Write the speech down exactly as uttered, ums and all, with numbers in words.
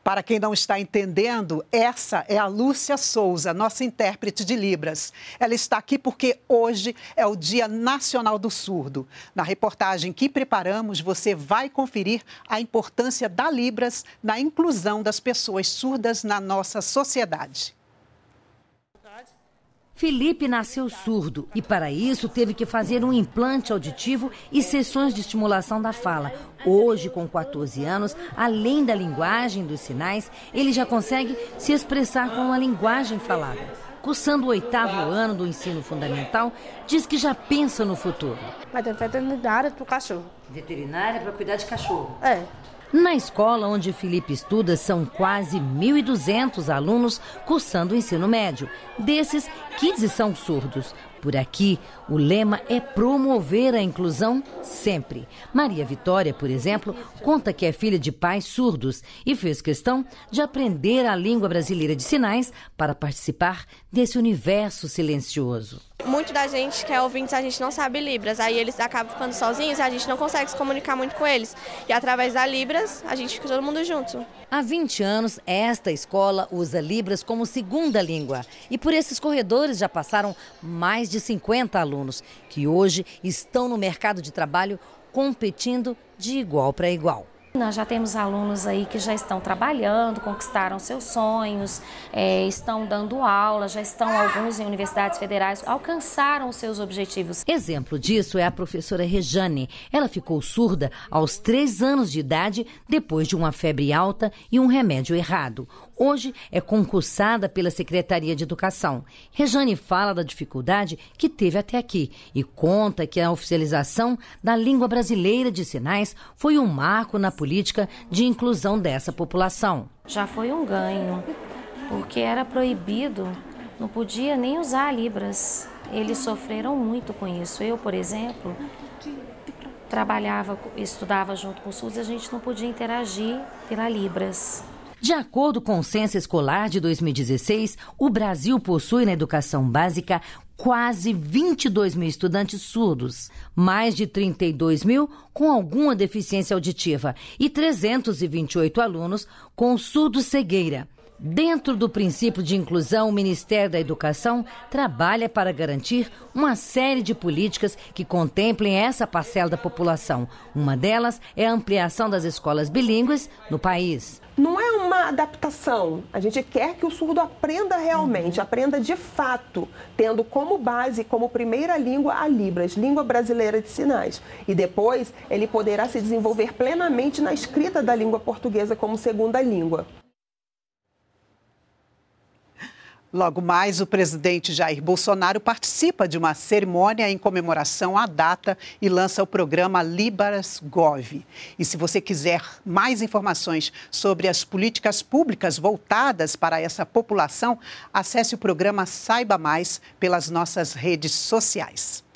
Para quem não está entendendo, essa é a Lúcia Souza, nossa intérprete de Libras. Ela está aqui porque hoje é o Dia Nacional do Surdo. Na reportagem que preparamos, você vai conferir a importância da Libras na inclusão das pessoas surdas na nossa sociedade. Felipe nasceu surdo e, para isso, teve que fazer um implante auditivo e sessões de estimulação da fala. Hoje, com quatorze anos, além da linguagem dos sinais, ele já consegue se expressar com a linguagem falada. Cursando o oitavo ano do ensino fundamental, diz que já pensa no futuro. Vai ter veterinária para o cachorro. Veterinária para cuidar de cachorro? É. Na escola onde Felipe estuda, são quase mil e duzentos alunos cursando o ensino médio. Desses, quinze são surdos. Por aqui, o lema é promover a inclusão sempre. Maria Vitória, por exemplo, conta que é filha de pais surdos e fez questão de aprender a língua brasileira de sinais para participar desse universo silencioso. Muito da gente que é ouvinte, a gente não sabe Libras, aí eles acabam ficando sozinhos e a gente não consegue se comunicar muito com eles. E através da Libras, a gente fica todo mundo junto. Há vinte anos, esta escola usa Libras como segunda língua. E por esses corredores já passaram mais de cinquenta alunos, que hoje estão no mercado de trabalho competindo de igual para igual. Nós já temos alunos aí que já estão trabalhando, conquistaram seus sonhos, é, estão dando aula, já estão alguns em universidades federais, alcançaram os seus objetivos. Exemplo disso é a professora Rejane. Ela ficou surda aos três anos de idade depois de uma febre alta e um remédio errado. Hoje é concursada pela Secretaria de Educação. Rejane fala da dificuldade que teve até aqui e conta que a oficialização da língua brasileira de sinais foi um marco na política de inclusão dessa população. Já foi um ganho, porque era proibido, não podia nem usar Libras. Eles sofreram muito com isso. Eu, por exemplo, trabalhava, estudava junto com os surdos, a gente não podia interagir pela Libras. De acordo com o Censo Escolar de dois mil e dezesseis, o Brasil possui na educação básica quase vinte e dois mil estudantes surdos, mais de trinta e dois mil com alguma deficiência auditiva e trezentos e vinte e oito alunos com surdo-cegueira. Dentro do princípio de inclusão, o Ministério da Educação trabalha para garantir uma série de políticas que contemplem essa parcela da população. Uma delas é a ampliação das escolas bilíngues no país. Não é uma adaptação, a gente quer que o surdo aprenda realmente, aprenda de fato, tendo como base, como primeira língua a Libras, língua brasileira de sinais. E depois ele poderá se desenvolver plenamente na escrita da língua portuguesa como segunda língua. Logo mais, o presidente Jair Bolsonaro participa de uma cerimônia em comemoração à data e lança o programa Libras Gov. E se você quiser mais informações sobre as políticas públicas voltadas para essa população, acesse o programa Saiba Mais pelas nossas redes sociais.